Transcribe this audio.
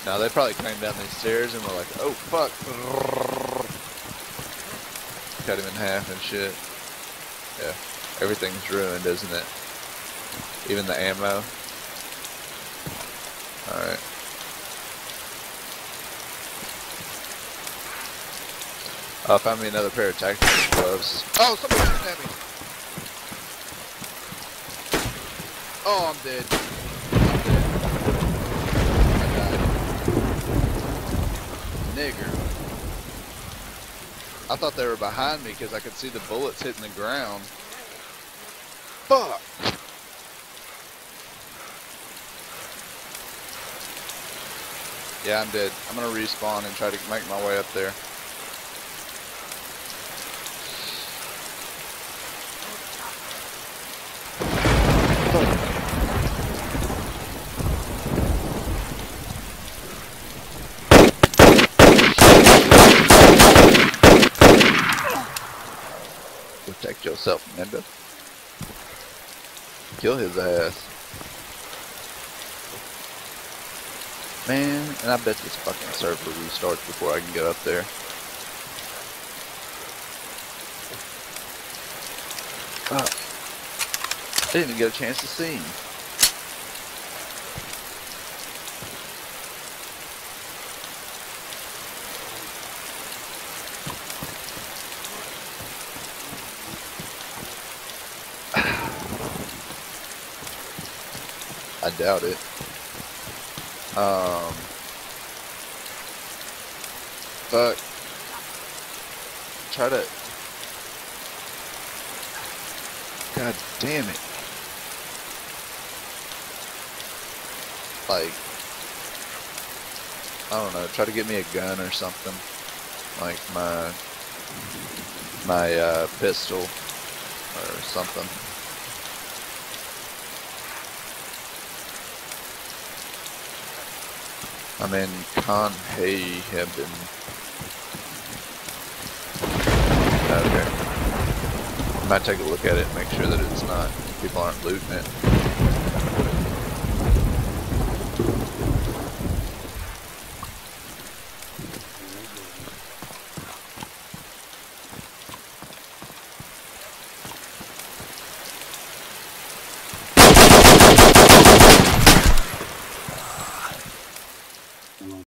Now they probably came down these stairs and were like, oh fuck. Cut him in half and shit. Yeah. Everything's ruined, isn't it? Even the ammo. Alright. Found me another pair of tactical gloves. Oh, somebody shooting at me! Oh, I'm dead. I died. Nigger. I thought they were behind me because I could see the bullets hitting the ground. Fuck! Yeah, I'm dead. I'm gonna respawn and try to make my way up there. Protect yourself, Nenda. Kill his ass. Man, and I bet this fucking server restarts before I can get up there. I didn't even get a chance to see him. I doubt it. But try to. God damn it! Like, I don't know. Try to get me a gun or something, like my pistol or something. I'm in Conhaven. Okay. I might take a look at it and make sure that it's not, people aren't looting it.